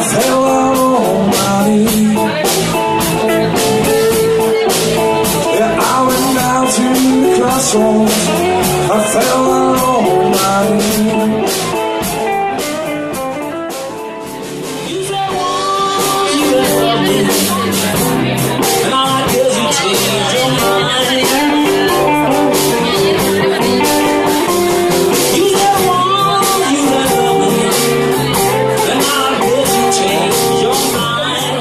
fell out on my knees. Yeah, I went down to the crossroads. I fell out on my knees. You said once you love me, and I guess you changed your mind. You said once you love me, and I guess you changed your mind.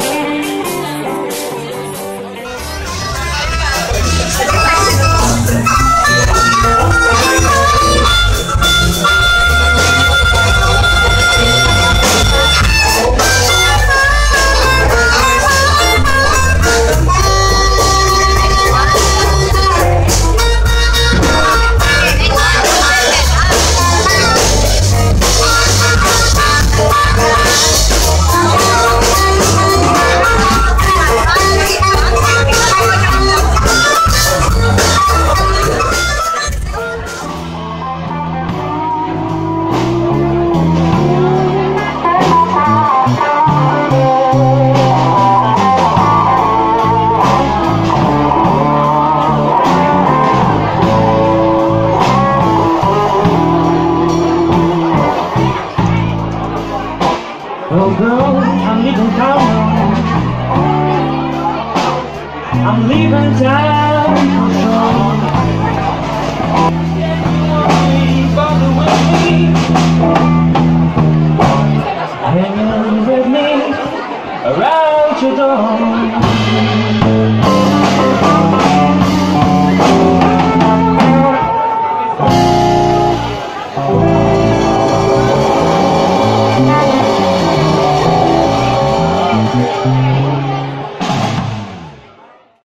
Oh girl, I'm leaving town. I'm leaving town for sure. Bother with me, hanging with me around your door.